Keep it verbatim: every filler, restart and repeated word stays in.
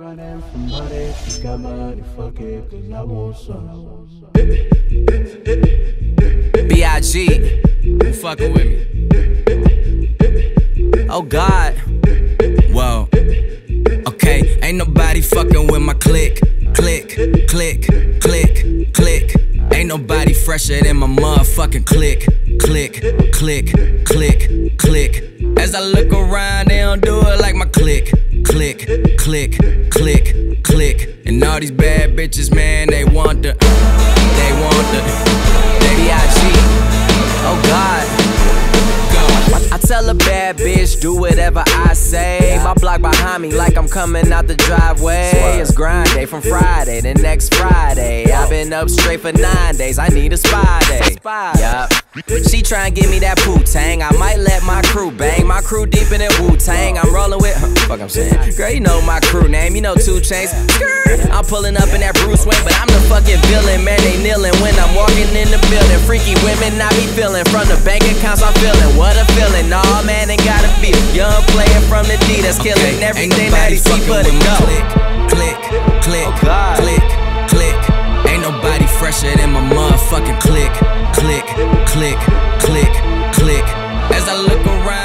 running from money, she got money, fuck it, cause I want some. B I G, who fucking with me? Oh God, whoa. Okay, ain't nobody fucking with my click, click, click, click, click. Ain't nobody fresher than my motherfucking click, click, click, click, click. As I look around, they don't do it like my click, click, click, click, click. And all these bad bitches, man, they want the, they want the, B I G. Oh God. I tell a bad bitch, do whatever I say. My block behind me like I'm coming out the driveway. It's grind day from Friday to next Friday. I've been up straight for nine days, I need a spy day. Yup. She tryna give me that Wu-Tang, I might let my crew bang. My crew deep in it Wu-Tang, I'm rolling with, huh, fuck I'm saying. Girl, you know my crew name, you know two Chainz. I'm pulling up in that Bruce Wayne, but I'm the fucking villain. Man, they kneeling when I'm walking in the building. Freaky women I be feeling, from the bank accounts I'm feeling. What a feeling, nah man, ain't gotta be young player from the D that's killing okay, everything that he see but it go. Click, click, click, oh click, click. Ain't nobody fresher than my motherfucking click, click, click, click, click. As I look around